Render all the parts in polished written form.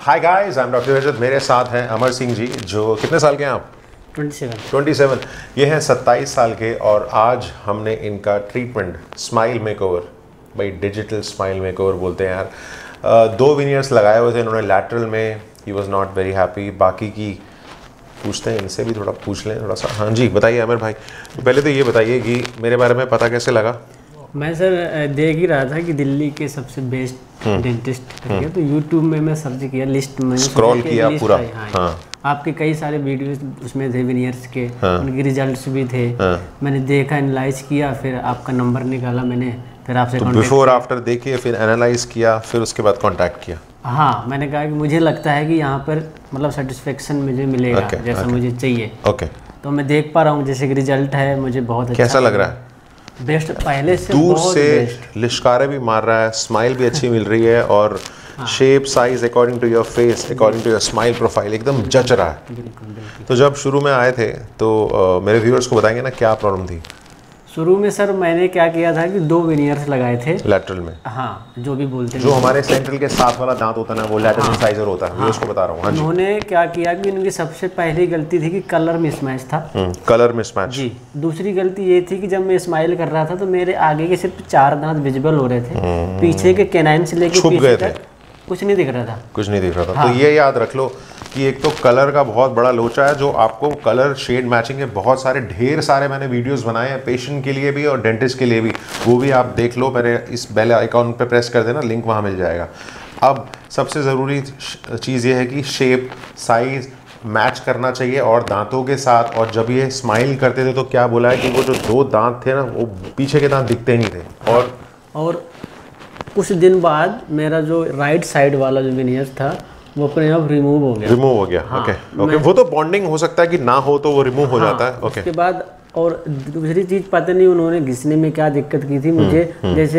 Hi guys, I am doctor Rajat. मेरे साथ हैं अमर सिंह जी, जो कितने साल के हैं आप? 27। ये हैं 27 साल के और आज हमने इनका ट्रीटमेंट स्माइल मेकओवर, भाई डिजिटल स्माइल मेकओवर बोलते हैं यार। 2 विनियर्स लगाए हुए थे इन्होंने लैटरल में। He was not very happy. बाकी की पूछते हैं, इनसे भी थोड़ा पूछ लें थोड़ा सा। हाँ जी बताइए अमर भाई, पहले तो ये बताइए कि मेरे बारे में पता कैसे लगा? मैं सर देख ही रहा था कि दिल्ली के सबसे बेस्ट डेंटिस्ट करके, तो यूट्यूब में मैं सर्च किया, लिस्ट में स्क्रॉल किया पूरा। हाँ। आपके कई सारे वीडियोस उसमें थे विनियर्स के, उनके रिजल्ट्स भी थे। मैंने देखा, एनालाइज किया, फिर आपका नंबर निकाला मैंने, फिर आपसे तो बिफोर आफ्टर देखिए, फिर एनालाइज किया, फिर उसके बाद कांटेक्ट किया। हाँ, मैंने कहा कि मुझे लगता है कि यहाँ पर मतलब सेटिस्फेक्शन मुझे मिलेगा जैसा मुझे चाहिए। तो मैं देख पा रहा हूँ जैसे कि रिजल्ट है, मुझे बहुत अच्छा कैसा लग रहा है? बेस्ट, पहले से दूर बहुत से बेस्ट। लिश्कारे भी मार रहा है, स्माइल भी अच्छी मिल रही है और shape size according to your face, according to your smile profile एकदम जच रहा है। बिल्कुल। तो जब शुरू में आए थे तो मेरे व्यूअर्स को बताएंगे ना क्या प्रॉब्लम थी? शुरू में सर मैंने क्या किया था कि 2 विनियर्स लगाए थे लैटरल में। हाँ, जो भी बोलते हैं, जो हमारे सेंट्रल के साथ वाला दांत होता है ना, वो लैटरल इंसाइजर होता है। उसको बता रहा हूँ। हाँ जी। उन्होंने क्या किया कि उनकी सबसे पहली गलती थी कि कलर मिसमैच था। कलर मिसमैच जी। दूसरी गलती ये थी कि जब मैं स्माइल कर रहा था तो मेरे आगे के सिर्फ 4 दांत विजिबल हो रहे थे, पीछे के कैनाइन से लेके पीछे तक कुछ नहीं दिख रहा था। तो ये याद रख लो कि एक तो कलर का बहुत बड़ा लोचा है, जो आपको कलर शेड मैचिंग के बहुत सारे ढेर सारे मैंने वीडियोस बनाए हैं पेशेंट के लिए भी और डेंटिस्ट के लिए भी, वो भी आप देख लो। मेरे इस बेल आइकॉन पे प्रेस कर देना, लिंक वहाँ मिल जाएगा। अब सबसे ज़रूरी चीज़ ये है कि शेप साइज़ मैच करना चाहिए और दांतों के साथ। और जब ये स्माइल करते थे तो क्या बोला है कि वो जो 2 दांत थे ना, वो पीछे के दांत दिखते नहीं थे। और कुछ दिन बाद मेरा जो राइट साइड वाला जो विनियर था वो अपने आप रिमूव हो गया। हाँ, ओके। वो तो बॉन्डिंग हो सकता है कि ना हो तो वो रिमूव हो जाता है। उसके बाद और दूसरी चीज़ पता नहीं उन्होंने घिसने में क्या दिक्कत की थी मुझे, जैसे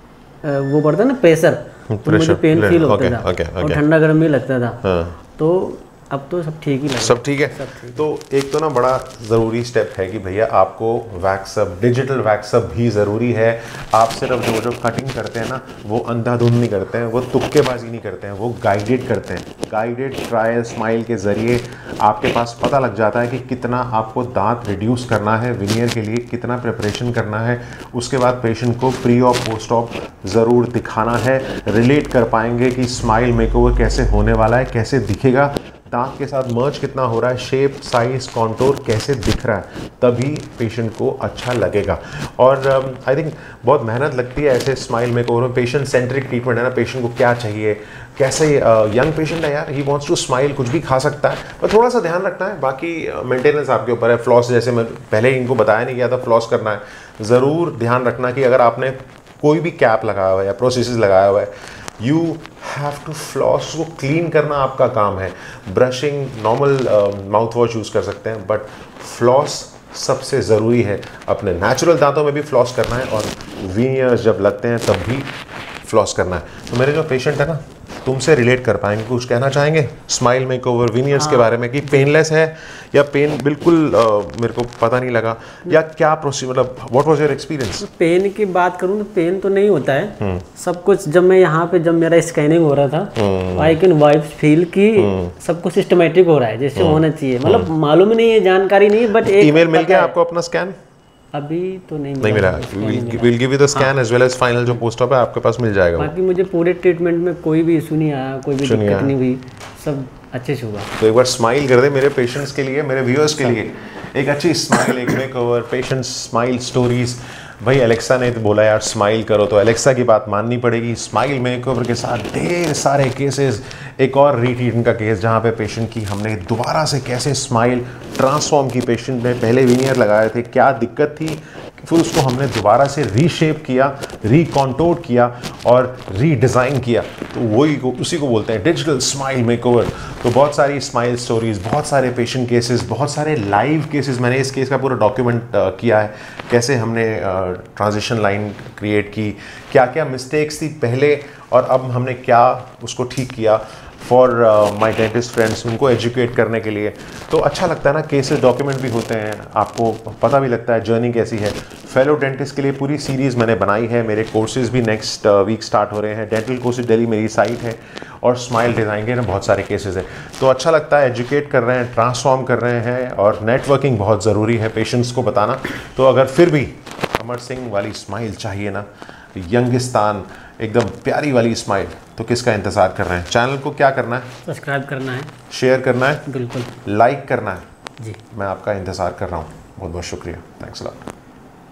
वो पड़ता ना प्रेशर, तो मुझे पेन फील होता था और ठंडा गर्म भी लगता था। तो अब तो सब ठीक ही लगा। सब ठीक है। तो एक तो ना बड़ा ज़रूरी स्टेप है कि भैया आपको वैक्सअप, डिजिटल वैक्सअप भी ज़रूरी है। आप सिर्फ जो कटिंग करते हैं ना, वो अंधाधुंध नहीं करते हैं, वो तुक्केबाजी नहीं करते हैं, वो गाइडेड करते हैं। गाइडेड ट्रायल स्माइल के ज़रिए आपके पास पता लग जाता है कि कितना आपको दांत रिड्यूस करना है विनियर के लिए, कितना प्रिपरेशन करना है। उसके बाद पेशेंट को प्री और पोस्ट ऑप ज़रूर दिखाना है, रिलेट कर पाएंगे कि स्माइल मेकओवर कैसे होने वाला है, कैसे दिखेगा, दांत के साथ मर्ज कितना हो रहा है, शेप साइज कॉन्टोर कैसे दिख रहा है, तभी पेशेंट को अच्छा लगेगा। और आई थिंक बहुत मेहनत लगती है ऐसे स्माइल मेकओवर में। पेशेंट सेंट्रिक ट्रीटमेंट है ना, पेशेंट को क्या चाहिए, कैसे यंग पेशेंट है यार, ही वांट्स टू स्माइल, कुछ भी खा सकता है, पर थोड़ा सा ध्यान रखना है। बाकी मेंटेनेंस आपके ऊपर है। फ्लॉस, जैसे मैं पहले इनको बताया नहीं गया था, फ्लॉस करना है। ज़रूर ध्यान रखना कि अगर आपने कोई भी कैप लगाया हुआ है या प्रोसेसेस लगाया हुआ है, यू हैव टू फ्लॉस, वो क्लीन करना आपका काम है। Brushing, normal mouth wash use कर सकते हैं, बट फ्लॉस सबसे ज़रूरी है। अपने नेचुरल दांतों में भी फ्लॉस करना है और विनियर्स जब लगते हैं तब भी फ्लॉस करना है। तो मेरे जो पेशेंट है ना, तुमसे रिलेट कर पाएंगे, कुछ कहना चाहेंगे स्माइल मेकओवर विनियर्स के बारे में कि पेनलेस है या पेन बिल्कुल मेरे को पता नहीं लगा, या क्या प्रोसीजर, मतलब what was your experience? Pain की बात करूँ तो पेन तो नहीं होता है सब कुछ। जब मैं यहाँ पे, जब मेरा स्कैनिंग हो रहा था, आई कैन वाइब्स फील कि सब कुछ सिस्टमेटिक हो रहा है जैसे होना चाहिए। मतलब मालूम नहीं है, जानकारी नहीं है, बट एक ईमेल मिल गया आपको अपना स्कैन? अभी तो नहीं मिला। Will give you the scan as well as final जो पोस्ट ऑप है आपके पास मिल जाएगा। बाकी मुझे पूरे ट्रीटमेंट में कोई भी इशू नहीं आया, कोई भी दिक्कत नहीं हुई, सब अच्छे से हुआ। तो एक बार स्माइल कर दे मेरे पेशेंट्स के लिए, मेरे व्यूअर्स के लिए, एक अच्छी स्माइल, एक मेकओवर, पेशेंट्स स्माइल स्टोरीज। भाई एलेक्सा ने तो बोला यार स्माइल करो, तो एलेक्सा की बात माननी पड़ेगी। स्माइल मेकओवर के साथ ढेर सारे केसेस। एक और रीट्रीटमेंट का केस जहाँ पे पेशेंट की हमने दोबारा से कैसे स्माइल ट्रांसफॉर्म की। पेशेंट ने पहले विनियर लगाए थे, क्या दिक्कत थी, फिर उसको हमने दोबारा से रीशेप किया, रीकॉन्टोर किया और रीडिज़ाइन किया। तो वही उसी को बोलते हैं डिजिटल स्माइल मेकओवर। तो बहुत सारी स्माइल स्टोरीज, बहुत सारे पेशेंट केसेस, बहुत सारे लाइव केसेस। मैंने इस केस का पूरा डॉक्यूमेंट किया है, कैसे हमने ट्रांजिशन लाइन क्रिएट की, क्या क्या मिस्टेक्स थी पहले और अब हमने क्या उसको ठीक किया फॉर माई डेंटिस्ट फ्रेंड्स, उनको एजुकेट करने के लिए। तो अच्छा लगता है ना, केसेस डॉक्यूमेंट भी होते हैं, आपको पता भी लगता है जर्नी कैसी है। फेलो डेंटिस्ट के लिए पूरी सीरीज़ मैंने बनाई है। मेरे कोर्सेज भी नेक्स्ट वीक स्टार्ट हो रहे हैं। डेंटल कोर्सेज दिल्ली मेरी साइट है, और स्माइल डिज़ाइन के ना बहुत सारे केसेस हैं। तो अच्छा लगता है, एजुकेट कर रहे हैं, ट्रांसफॉर्म कर रहे हैं, और नेटवर्किंग बहुत ज़रूरी है पेशेंट्स को बताना। तो अगर फिर भी अमर सिंह वाली स्माइल चाहिए ना, यंगिस्तान एकदम प्यारी वाली स्माइल, तो किसका इंतज़ार कर रहे हैं? चैनल को क्या करना है? सब्सक्राइब करना है, शेयर करना है, बिल्कुल लाइक करना है जी। मैं आपका इंतज़ार कर रहा हूँ। बहुत बहुत शुक्रिया, थैंक्स अ लॉट।